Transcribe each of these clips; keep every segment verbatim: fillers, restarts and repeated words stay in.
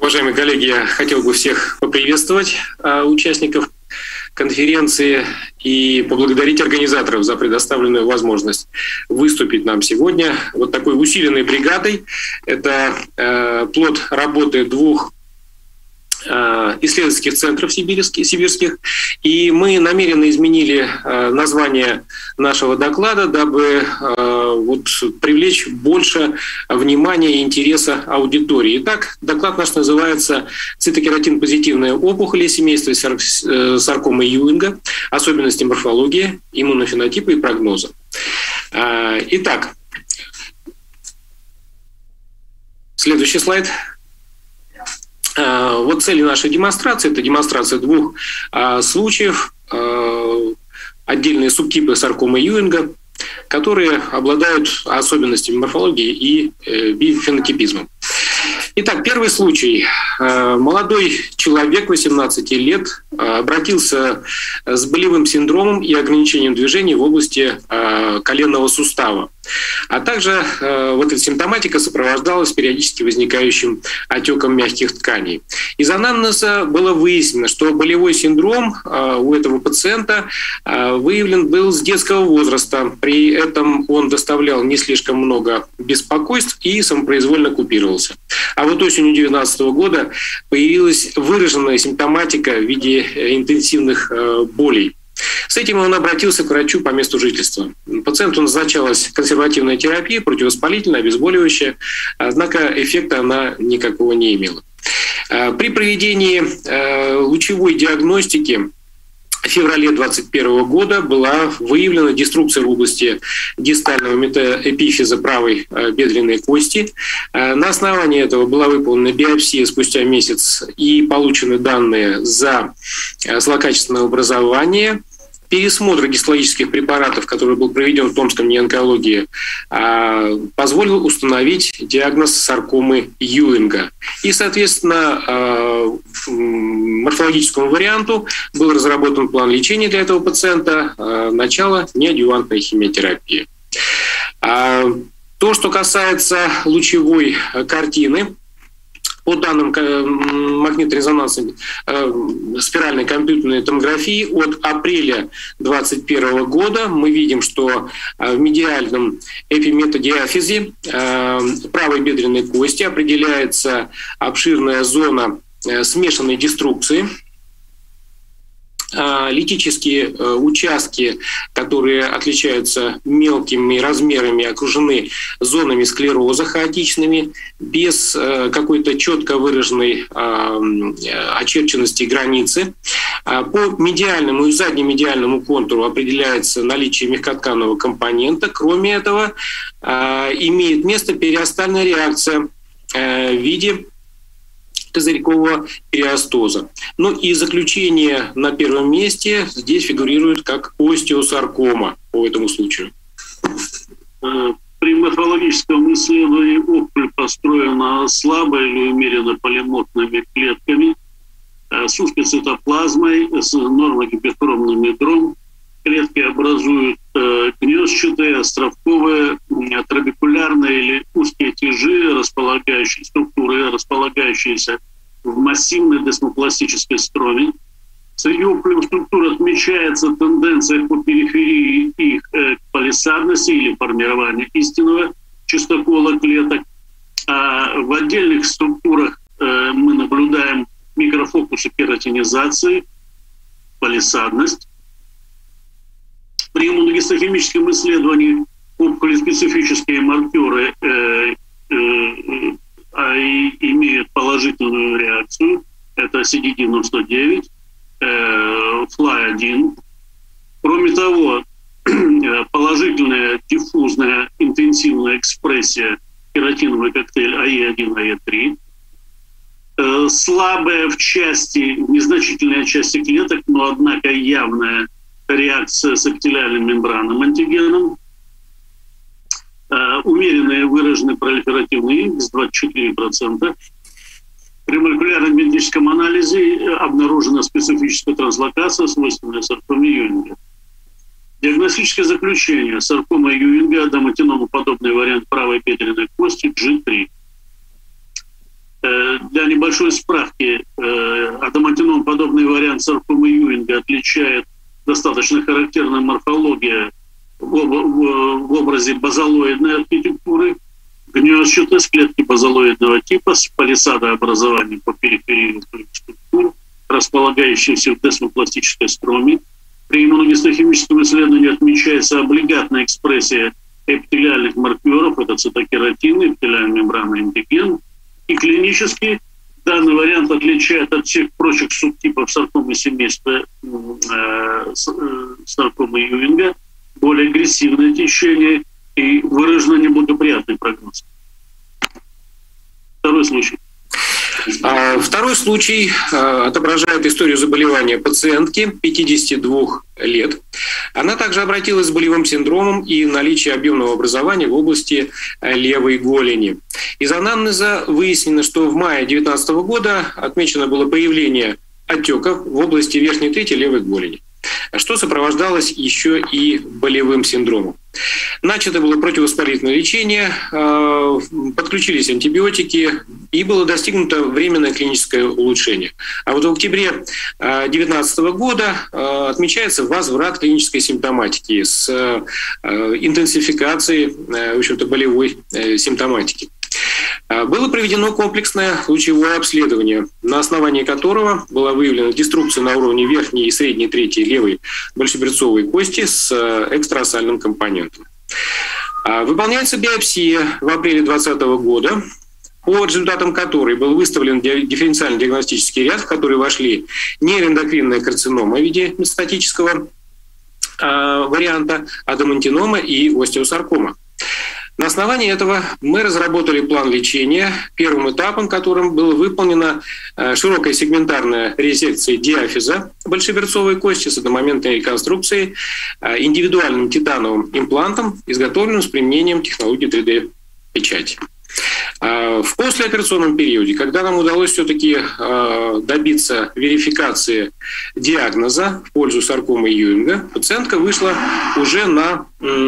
Уважаемые коллеги, я хотел бы всех поприветствовать э, участников конференции и поблагодарить организаторов за предоставленную возможность выступить нам сегодня вот такой усиленной бригадой. Это э, плод работы двух исследовательских центров сибирских, сибирских, и мы намеренно изменили э, название нашего доклада, дабы э, вот, привлечь больше внимания и интереса аудитории. Итак, доклад наш называется «Цитокератин-позитивная опухоль семейства сар- саркомы Юинга. Особенности морфологии, иммунофенотипа и прогноза». Э, итак, следующий слайд. Вот цели нашей демонстрации – это демонстрация двух а, случаев, а, отдельные субтипы саркомы Юинга, которые обладают особенностями морфологии и э, биофенотипизмом. Итак, первый случай. Молодой человек, восемнадцати лет, обратился с болевым синдромом и ограничением движений в области коленного сустава. А также вот эта симптоматика сопровождалась периодически возникающим отеком мягких тканей. Из анамнеза было выяснено, что болевой синдром у этого пациента выявлен был с детского возраста. При этом он доставлял не слишком много беспокойств и самопроизвольно купировался. А вот осенью две тысячи девятнадцатого года появилась выраженная симптоматика в виде интенсивных болей. С этим он обратился к врачу по месту жительства. Пациенту назначалась консервативная терапия, противовоспалительная, обезболивающая, однако эффекта она никакого не имела. При проведении лучевой диагностики в феврале две тысячи двадцать первого года была выявлена деструкция в области дистального метаэпифиза правой бедренной кости. На основании этого была выполнена биопсия спустя месяц и получены данные за злокачественное образование. Пересмотр гистологических препаратов, который был проведен в Томском неонкологии, позволил установить диагноз саркомы Юинга. И, соответственно, морфологическому варианту был разработан план лечения для этого пациента, начало неадъювантной химиотерапии. То, что касается лучевой картины, по данным магнитно-резонансной э, спиральной компьютерной томографии от апреля две тысячи двадцать первого года мы видим, что в медиальном эпиметадиафизе э, правой бедренной кости определяется обширная зона э, смешанной деструкции. Литические участки, которые отличаются мелкими размерами, окружены зонами склероза хаотичными, без какой-то четко выраженной очерченности границы. По медиальному и заднемедиальному контуру определяется наличие мягкотканного компонента. Кроме этого, имеет место периостальная реакция в виде козырькового периостоза. Ну и заключение на первом месте здесь фигурирует как остеосаркома по этому случаю. При морфологическом исследовании опухоль построена слабо или умеренно полиморфными клетками с узкой цитоплазмой, с нормогипертромным ядром. Клетки образуют гнездчатые, островковые, трабекулярные или узкие тяжи, располагающие структуры, располагающиеся в массивной десмопластической строме. Среди опухолевых структур отмечается тенденция по периферии их к палисадности или формированию истинного чистокола клеток. А в отдельных структурах мы наблюдаем микрофокусы кератинизации, палисадность. При иммуногистохимическом исследовании опухоли специфические маркеры э, э, э, имеют положительную реакцию. Это си ди девяносто девять, э, флай один. Кроме того, положительная диффузная интенсивная экспрессия кератиновый коктейль а е один, а е три. Э, слабая в части, в незначительной части клеток, но однако явная реакция с эпителиальным мембранным антигеном, э, умеренный выраженный пролиферативный индекс двадцать четыре процента. При молекулярном генетическом анализе обнаружена специфическая транслокация, свойственная саркоме Юинга. Диагностическое заключение: саркома Юинга, аденомоподобный вариант правой бедренной кости джи три. Для небольшой справки, адамантином подобный вариант саркомы Юинга отличает достаточно характерная морфология в образе базалоидной архитектуры, гнездчатые клетки базалоидного типа с палисадообразованием по периферии структур, располагающихся в десмопластической строме. При иммуногистохимическом исследовании отмечается облигатная экспрессия эпителиальных маркеров, это цитокератин, эпителиальная мембрана, антиген. И клинически данный вариант отличает от всех прочих субтипов саркомы семейства э, саркомы Юинга более агрессивное течение и выраженно неблагоприятный прогноз. Второй случай. Второй случай отображает историю заболевания пациентки пятидесяти двух лет. Она также обратилась с болевым синдромом и наличием объемного образования в области левой голени. Из анамнеза выяснено, что в мае две тысячи девятнадцатого года отмечено было появление отеков в области верхней трети левой голени, что сопровождалось еще и болевым синдромом. Начато было противовоспалительное лечение, подключились антибиотики, и было достигнуто временное клиническое улучшение. А вот в октябре две тысячи девятнадцатого года отмечается возврат клинической симптоматики с интенсификацией, в общем-то, болевой симптоматики. Было проведено комплексное лучевое обследование, на основании которого была выявлена деструкция на уровне верхней и средней трети левой большеберцовой кости с экстраосальным компонентом. Выполняется биопсия в апреле две тысячи двадцатого года, по результатам которой был выставлен дифференциальный диагностический ряд, в который вошли нейроэндокринная карцинома в виде метастатического варианта, адамантинома и остеосаркома. На основании этого мы разработали план лечения, первым этапом которым была выполнена широкая сегментарная резекция диафиза большеберцовой кости с одномоментной реконструкцией индивидуальным титановым имплантом, изготовленным с применением технологии три дэ-печати. В послеоперационном периоде, когда нам удалось все-таки добиться верификации диагноза в пользу саркомы Юинга, пациентка вышла уже на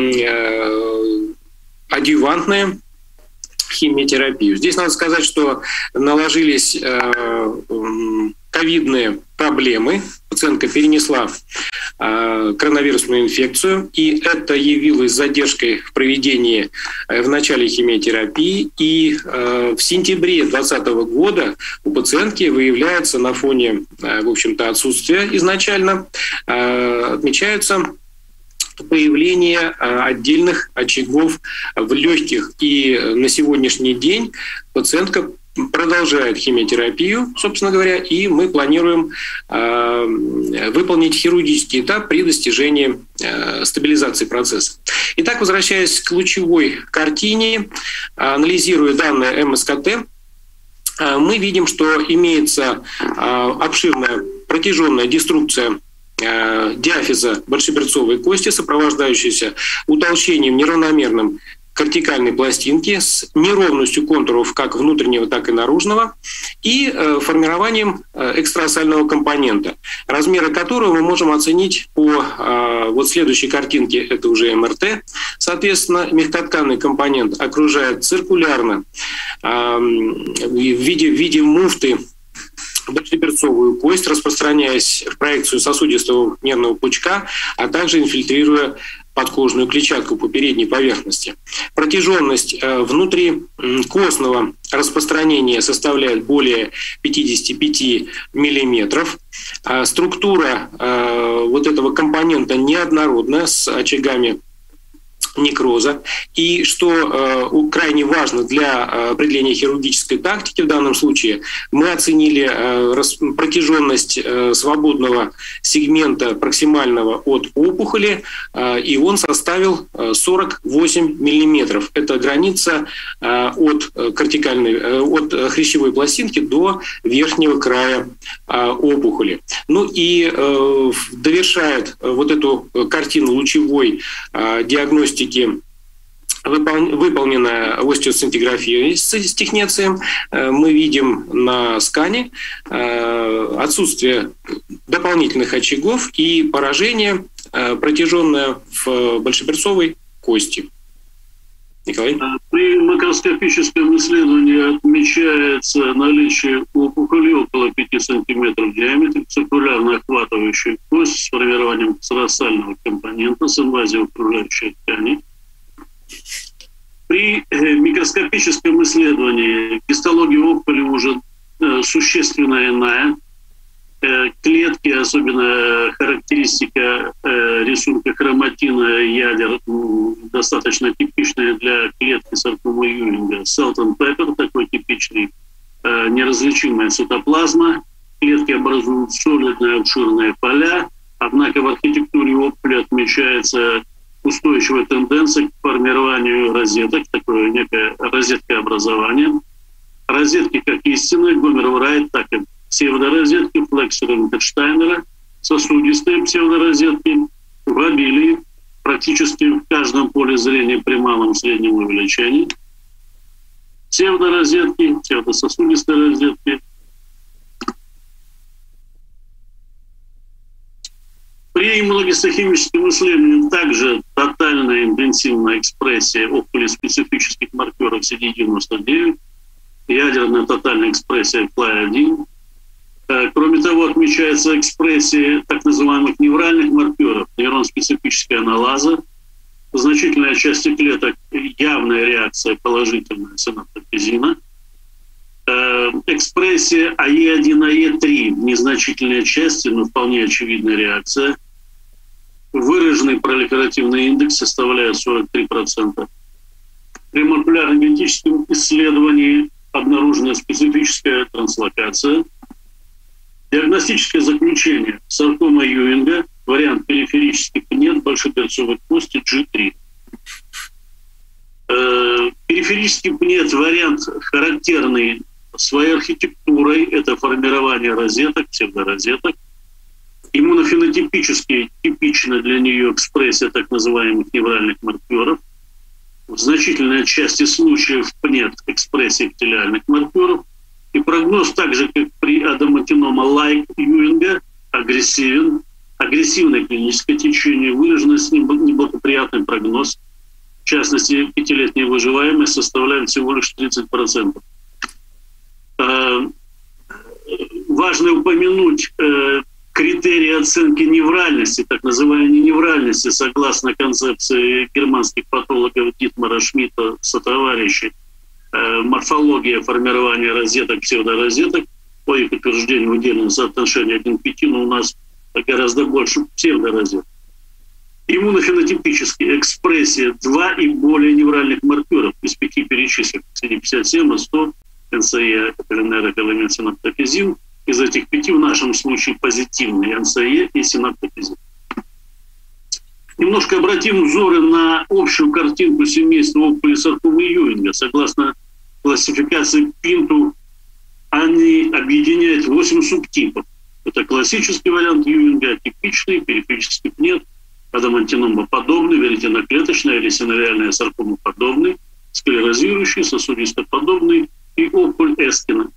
адъювантную химиотерапию. Здесь надо сказать, что наложились э, ковидные проблемы. Пациентка перенесла э, коронавирусную инфекцию, и это явилось задержкой в проведении э, в начале химиотерапии. И э, в сентябре две тысячи двадцатого года у пациентки выявляется на фоне, э, в общем-то, отсутствия изначально, э, отмечаются появление отдельных очагов в легких. И на сегодняшний день пациентка продолжает химиотерапию, собственно говоря, и мы планируем э, выполнить хирургический этап при достижении э, стабилизации процесса. Итак, возвращаясь к лучевой картине, анализируя данные эм эс ка тэ, э, мы видим, что имеется э, обширная протяженная деструкция диафиза большеберцовой кости, сопровождающаяся утолщением неравномерным кортикальной пластинки с неровностью контуров как внутреннего, так и наружного, и формированием экстраосального компонента, размеры которого мы можем оценить по вот следующей картинке, это уже эм эр тэ. Соответственно, мягкотканный компонент окружает циркулярно в виде, в виде муфты большеберцовую кость, распространяясь в проекцию сосудистого нервного пучка, а также инфильтрируя подкожную клетчатку по передней поверхности. Протяженность внутри костного распространения составляет более пятидесяти пяти миллиметров. Структура вот этого компонента неоднородная, с очагами некроза. И что э, крайне важно для определения хирургической тактики в данном случае, мы оценили э, рас, протяженность э, свободного сегмента проксимального от опухоли, э, и он составил сорок восемь миллиметров. Это граница э, от кортикальной, э, от хрящевой пластинки до верхнего края э, опухоли. Ну и э, довершает вот эту картину лучевой э, диагностики выполненная остеосцинтиграфия с технецием. Мы видим на скане отсутствие дополнительных очагов и поражение, протяженное в большеберцовой кости. Николай? При макроскопическом исследовании отмечается наличие опухоли около пяти сантиметров в диаметре, циркулярно охватывающей кость с формированием церосального компонента с инвазией окружающей ткани. При микроскопическом исследовании гистология опухоли уже существенно иная. Клетки, особенно характеристика рисунка хроматина ядер, достаточно типичная для клетки саркомы Юинга. Селтон-Пеппер, такой типичный, неразличимая цитоплазма. Клетки образуют солидные обширные поля, однако в архитектуре опухоли отмечается устойчивая тенденция к формированию розеток, такое некое розеткообразование. Розетки как истинные, Гомер-Врайт, так и псевдорозетки, Флексера, Винкенштайнера, сосудистые псевдорозетки в обилии, практически в каждом поле зрения при малом среднем увеличении. Псевдорозетки, псевдососудистые розетки. При иммуногистохимическом исследовании также тотальная интенсивная экспрессия опухолеспецифических маркеров си ди девяносто девять, ядерная тотальная экспрессия клай один. Кроме того, отмечается экспрессия так называемых невральных маркеров, нейрон-специфическая аналаза. В значительной части клеток явная реакция положительная синаптопизина. Экспрессия а е один, а е три в незначительной части, но вполне очевидная реакция. Выраженный пролиферативный индекс составляет сорок три процента. При молекулярно-генетическом исследовании обнаружена специфическая транслокация. Диагностическое заключение: саркома Юинга, вариант периферический пнет большеперцовой кости джи три. Э, периферический пнет вариант характерный своей архитектурой, это формирование розеток, псевдорозеток. Иммунофенотипически типична для нее экспрессия так называемых невральных маркеров. В значительной части случаев пнет экспрессии эпителиальных маркеров. И прогноз, так же как при адамантинома лайк Юинга, агрессивен. Агрессивное клиническое течение, выраженный с ним неблагоприятный прогноз. В частности, пятилетняя выживаемость составляет всего лишь тридцать процентов. Важно упомянуть критерии оценки невральности, так называемой невральности, согласно концепции германских патологов Дитмара Шмидта сотоварищей. Морфология формирования розеток, псевдорозеток, по их утверждению в удельном соотношении один к пяти, но у нас гораздо больше псевдорозеток. Иммунофенотипически экспрессия два и более невральных маркеров из пяти перечисленных, си ди пятьдесят семь, сто, эн си е, элемент синаптопизин. Из этих пяти в нашем случае позитивные эн си е и синаптопизин. Немножко обратим взоры на общую картинку семейства опухоли саркомы Юинга. Согласно классификации Пинту, они объединяют восемь субтипов. Это классический вариант Юинга, атипичный, периферический пнет, адамантиномоподобный, веретеноклеточный, ресиновиальная саркомоподобный, склерозирующий, сосудистоподобный и опухоль Эскина.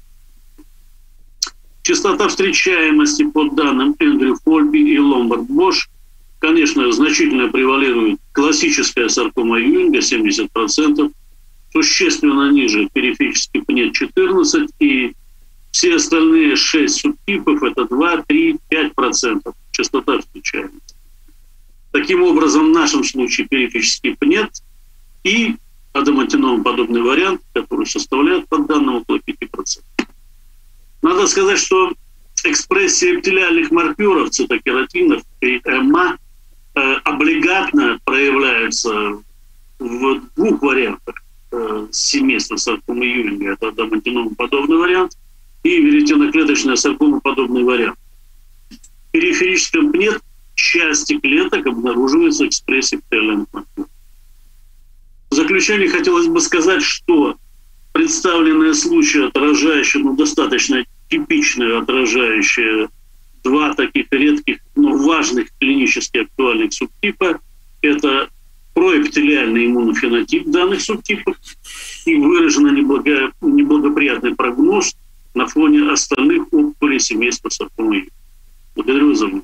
Частота встречаемости по данным Эндрю Фольби и Ломбард-Бош, конечно, значительно превалирует классическая саркома Юинга семьдесят процентов, существенно ниже периферический пнет четырнадцать процентов, и все остальные шесть субтипов это два, три, пять процентов частота встречаемости. Таким образом, в нашем случае периферический пнет и адамантиномоподобный вариант, который составляет по данным около пяти процентов. Надо сказать, что экспрессия эпителиальных маркеров, цитокератинов и ЭМА э, облигатно проявляется в двух вариантах э, семейства саркомы Юинга. Это адамантиномоподобный вариант и веретеноклеточная саркомоподобный вариант. В периферическом пнет части клеток обнаруживается экспрессия эпителиальных маркеров. В заключение хотелось бы сказать, что представленные случаи, отражающие, ну, достаточно типичные, отражающие два таких редких, но важных клинически актуальных субтипа, это проэпителиальный иммунофенотип данных субтипов и выраженно неблаго, неблагоприятный прогноз на фоне остальных опухолей семейства саркомы. Благодарю за внимание.